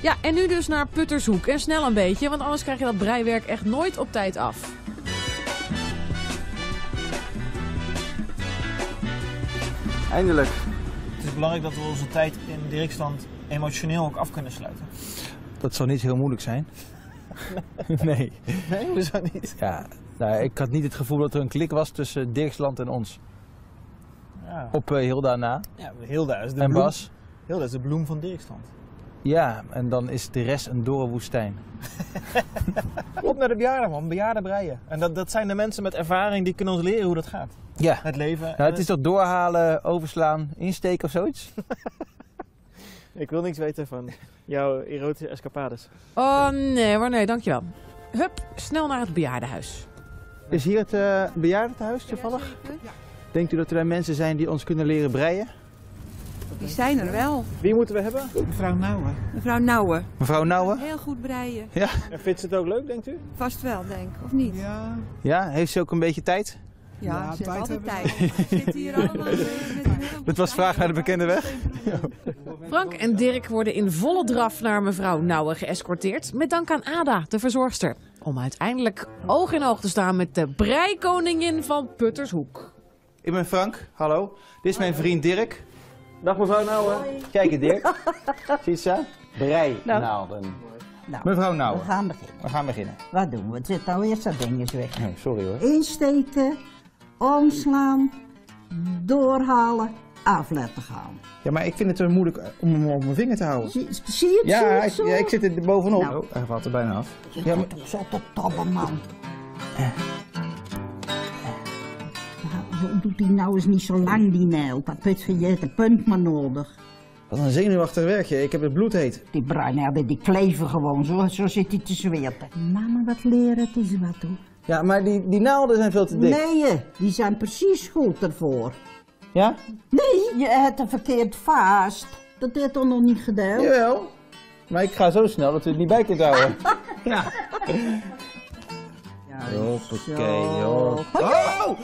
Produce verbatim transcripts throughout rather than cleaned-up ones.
Ja, en nu dus naar Puttershoek. En snel een beetje, want anders krijg je dat breiwerk echt nooit op tijd af. Eindelijk. Het is belangrijk dat we onze tijd in Dirksland emotioneel ook af kunnen sluiten. Dat zal niet heel moeilijk zijn. Nee. Nee, hoezo niet? Ja, nou, ik had niet het gevoel dat er een klik was tussen Dirksland en ons. Ja. Op uh, Hilda na. Ja, Hilda is de En bloem. Bas. Hilda is de bloem van Dirksland. Ja, en dan is de rest een dorre woestijn. Op naar de bejaarden, man. Bejaarden breien. En dat, dat zijn de mensen met ervaring die kunnen ons leren hoe dat gaat. Ja. Het leven. Nou, het is toch doorhalen, overslaan, insteken of zoiets? Ik wil niks weten van jouw erotische escapades. Oh nee hoor, nee, dankjewel. Hup, snel naar het bejaardenhuis. Is hier het uh, bejaardentehuis toevallig? Ja. Denkt u dat er mensen zijn die ons kunnen leren breien? Die zijn er wel. Wie moeten we hebben? Mevrouw Nouwen. Mevrouw Nouwen. Mevrouw Nouwen? Heel goed breien. Ja. En vindt ze het ook leuk, denkt u? Vast wel, denk ik. Of niet? Ja. Ja, heeft ze ook een beetje tijd? Ja, Ja, ze heeft tijd altijd hebben tijd. We zitten hier allemaal met een heleboel Dat was vraag naar de bekende weg. Frank en Dirk worden in volle draf naar mevrouw Nouwen geëscorteerd. Met dank aan Ada, de verzorgster. Om uiteindelijk oog in oog te staan met de breikoningin van Puttershoek. Ik ben Frank, hallo. Dit is mijn vriend Dirk. Dag mevrouw Nouwen. Kijk eens Dirk. Zie je ze? Breinaalden. Nou, Mevrouw we Nouwen, gaan beginnen. we gaan beginnen. Wat doen we? Het zit nou eerst dat ding eens weg. Oh, sorry hoor. Insteken, omslaan, doorhalen, af laten gaan. Ja, maar ik vind het wel moeilijk om hem op mijn vinger te houden. Zie, zie je het Ja, zo? ik, zo? ja, ik zit er bovenop. Nou. Oh, hij valt er bijna af. Je Ja, maar... gaat toch zo te tabben, man. Nou, doet die nou eens niet zo lang, die naald. Dat heeft voor je de punt maar nodig. Wat een zenuwachtig werkje. Ik heb het bloedheet. Die bruin, die kleven gewoon, zo, zo zit hij te zweten. Mama, wat leren, het is wat hoor. Ja, maar die, die naalden zijn veel te dik. Nee, die zijn precies goed ervoor. Ja? Nee, je hebt het verkeerd vast. Dat heeft toch nog niet gedaan? Jawel. Maar ik ga zo snel dat u het niet bij kunt houden. Ja. Hoppakee, hoor. Oh!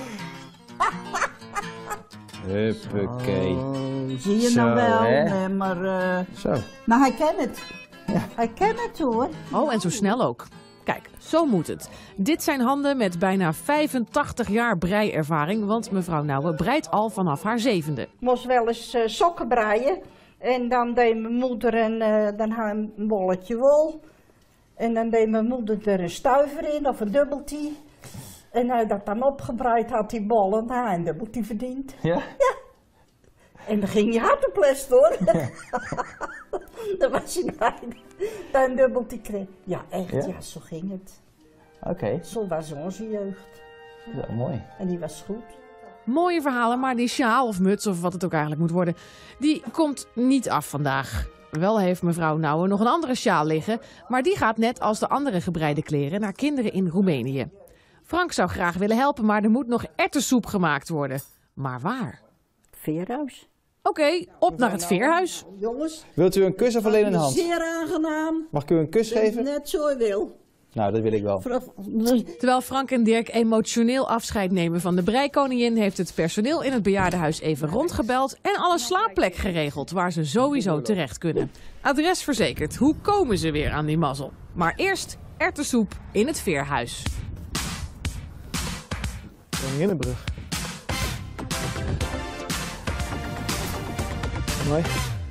Huppakee. Oh, zie je Zo, nou wel? hè? Nee, maar, uh, Zo. maar hij kent het. Ja. Hij kent het hoor. Oh, en zo snel ook. Kijk, zo moet het. Dit zijn handen met bijna vijfentachtig jaar breiervaring, want mevrouw Nouwen breidt al vanaf haar zevende. Moest wel eens uh, sokken breien. En dan deed mijn moeder een, uh, dan had een bolletje wol. En dan deed mijn moeder er een stuiver in of een dubbeltje. En hij dat dan opgebreid had, die bol, en hij een dubbeltje verdiend. Ja? Ja. En dan ging je hard op les hoor. Dan was je nou dat een dubbeltje kreeg. Ja, echt, Ja? ja, zo ging het. Oké, okay. Zo was onze jeugd. dat is wel mooi. En die was goed. Mooie verhalen, maar die sjaal of muts of wat het ook eigenlijk moet worden, die komt niet af vandaag. Wel heeft mevrouw Nouwen nog een andere sjaal liggen, maar die gaat net als de andere gebreide kleren naar kinderen in Roemenië. Frank zou graag willen helpen, maar er moet nog erwtensoep gemaakt worden. Maar waar? Het veerhuis. Oké, okay, op naar het veerhuis. Jongens, Wilt u een kus of alleen een hand? zeer aangenaam. Mag ik u een kus geven? Net zo wil. Nou, dat wil ik wel. Terwijl Frank en Dirk emotioneel afscheid nemen van de breikoningin, heeft het personeel in het bejaardenhuis even rondgebeld en al een slaapplek geregeld waar ze sowieso terecht kunnen. Adres verzekerd, hoe komen ze weer aan die mazzel? Maar eerst erwtensoep in het veerhuis. Koninginnenbrug. Mooi.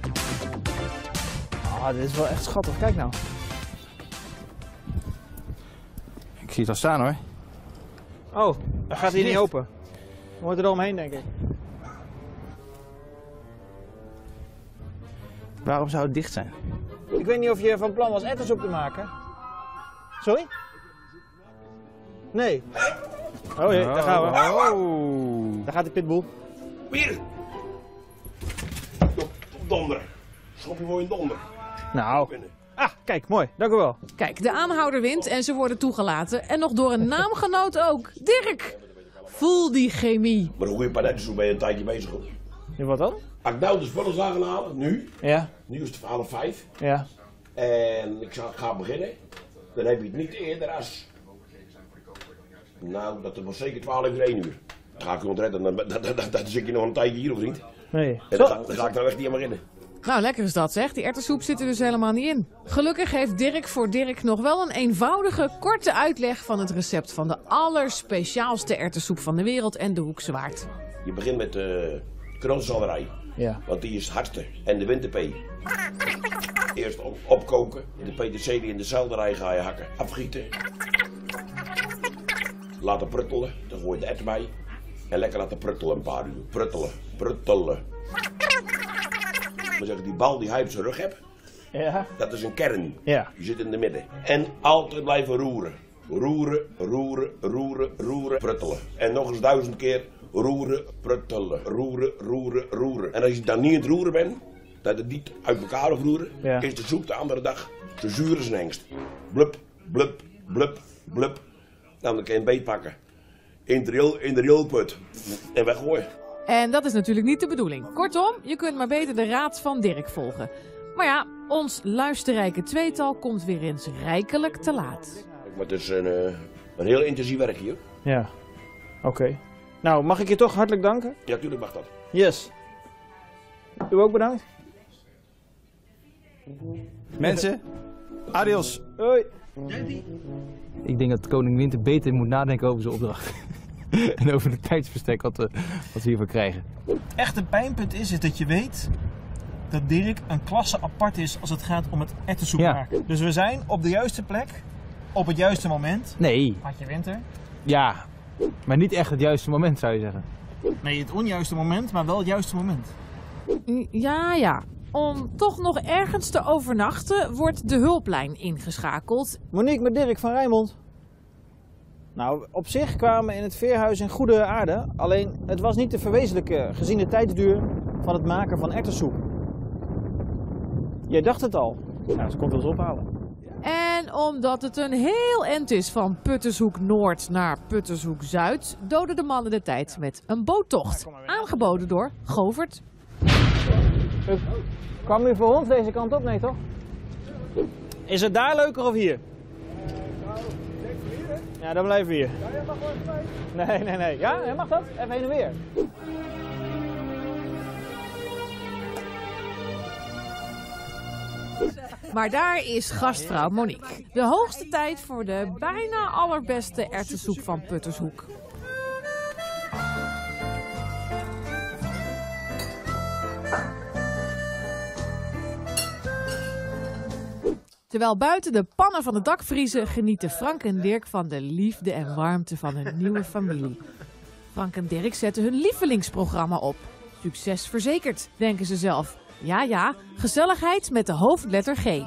Ah, dit is wel echt schattig. Kijk nou. Ik zie het al staan hoor. Oh, dan gaat hij niet open. We moeten er omheen, denk ik. Waarom zou het dicht zijn? Ik weet niet of je van plan was erwtensoep te maken. Sorry? Nee. Oh jee, daar gaan we. Oh. Daar gaat die pitbull. Weer! Donder. Schop je mooi in donder. Nou. Ah, kijk, mooi. Dank u wel. Kijk, de aanhouder wint en ze worden toegelaten. En nog door een naamgenoot ook. Dirk! Voel die chemie. Maar een goede palettensoep ben je een tijdje bezig. Hoor. Nu wat dan? Als ik nou de spullen zou gaan halen, nu. Ja. Nu is het half vijf. Ja. En ik ga, ga beginnen. Dan heb je het niet eerder als... Nou, dat was zeker twaalf uur, één uur. Dan ga ik je ontredden. Dan, dan, dan, dan, dan zit je nog een tijdje hier of niet. Nee. En dan, ga, dan ga ik dan echt niet aan beginnen. Nou, lekker is dat zeg. Die erwtensoep zit er dus helemaal niet in. Gelukkig heeft Dirk voor Dirk nog wel een eenvoudige, korte uitleg van het recept van de allerspeciaalste erwtensoep van de wereld en de Hoekse Waard. Je begint met de knolselderij. Ja. Want die is het hardste. En de winterpee. Eerst op, opkoken. De peterselie in de selderij ga je hakken. Afgieten. Laten pruttelen. Dan gooi je de erwten bij. En lekker laten pruttelen een paar uur. Pruttelen. Pruttelen. Maar zeggen, die bal die hij op zijn rug hebt. Ja. Dat is een kern. Ja. Die zit in de midden. En altijd blijven roeren. Roeren, roeren, roeren, roeren, pruttelen. En nog eens duizend keer roeren, pruttelen. Roeren, roeren, roeren. En als je dan niet aan het roeren bent, dat het niet uit elkaar hoeft roeren, Ja. is de soep de andere dag zo zuur als een hengst. Blub, blub, blub, blub. Dan kan je een beet pakken. In de riool- in de rioolput. En weggooien. En dat is natuurlijk niet de bedoeling. Kortom, je kunt maar beter de raad van Dirk volgen. Maar ja, ons luisterrijke tweetal komt weer eens rijkelijk te laat. Maar het is een, uh, een heel intensief werk hier. Ja. Oké. Okay. Nou, mag ik je toch hartelijk danken? Ja, tuurlijk mag dat. Yes. U ook bedankt. Mensen, adios. Hoi. Ik denk dat koning Winter beter moet nadenken over zijn opdracht. En over het tijdsbestek wat we, wat we hiervoor krijgen. Echte pijnpunt is, is dat je weet dat Dirk een klasse apart is als het gaat om het erwtensoep Ja. maken. Dus we zijn op de juiste plek, op het juiste moment. Nee, Hartje Winter. ja. Maar niet echt het juiste moment zou je zeggen. Nee, het onjuiste moment, maar wel het juiste moment. Ja, ja. Om toch nog ergens te overnachten wordt de hulplijn ingeschakeld. Monique met Dirk van Rijnmond. Nou, op zich kwamen we in het veerhuis in goede aarde. Alleen, het was niet te verwezenlijken gezien de tijdsduur van het maken van erwtensoep. Jij dacht het al. Nou, ze komt ons ophalen. En omdat het een heel end is van Puttershoek Noord naar Puttershoek Zuid, doden de mannen de tijd met een boottocht. Aangeboden door Govert. Kwam u voor ons deze kant op? Nee, toch? Is het daar leuker of hier? Ja, dan blijven we hier. Ja, jij mag wel even mee. Nee, nee, nee. Ja, jij mag dat? Even heen en weer. Maar daar is gastvrouw Monique. De hoogste tijd voor de bijna allerbeste erwtensoep van Puttershoek. Terwijl buiten de pannen van het dak vriezen, genieten Frank en Dirk van de liefde en warmte van hun nieuwe familie. Frank en Dirk zetten hun lievelingsprogramma op. Succes verzekerd, denken ze zelf. Ja, ja, gezelligheid met de hoofdletter G.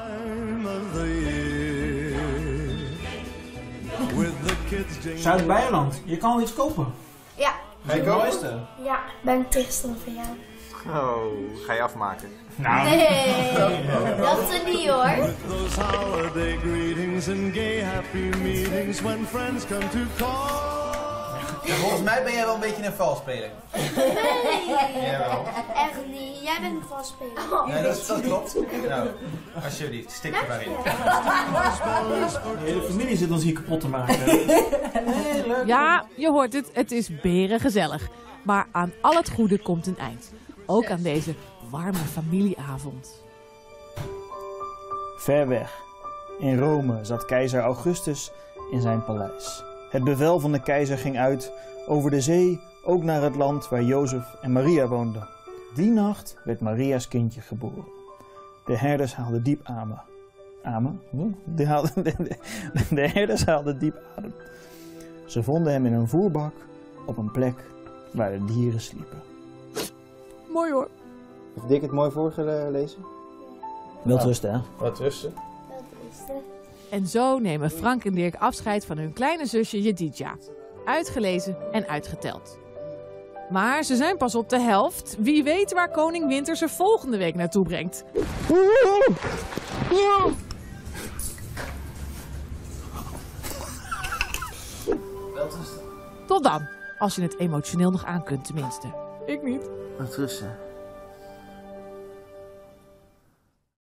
Zuid-Beierland, je kan wel iets kopen. Ja, Ga je kopen? ja, ben ik tegenstander van jou. Oh, ga je afmaken? Nou. Nee, dat is er niet hoor. Those holiday greetings and gay happy meetings when friends come to call. Ja, volgens mij ben jij wel een beetje een valsspeler. Nee, Jawel. echt niet. Jij bent een valspeler. Nee, dat, dat klopt. Nou, alsjeblieft, stik er maar in. De hele familie zit ons hier kapot te maken. Nee, leuk. Ja, je hoort het, het is berengezellig. Maar aan al het goede komt een eind. Ook aan deze warme familieavond. Ver weg, in Rome, zat keizer Augustus in zijn paleis. Het bevel van de keizer ging uit over de zee, ook naar het land waar Jozef en Maria woonden. Die nacht werd Maria's kindje geboren. De herders haalden diep adem. Amen? De, haalden, de, de, de herders haalden diep adem. Ze vonden hem in een voerbak op een plek waar de dieren sliepen. Mooi hoor. Heeft Dick het mooi voorgelezen? Wel rusten, hè? Wat rusten. Dat is het. En zo nemen Frank en Dirk afscheid van hun kleine zusje Jedidja. Uitgelezen en uitgeteld. Maar ze zijn pas op de helft. Wie weet waar koning Winter ze volgende week naartoe brengt. Tot dan, als je het emotioneel nog aan kunt tenminste. Ik niet. Wat rusten.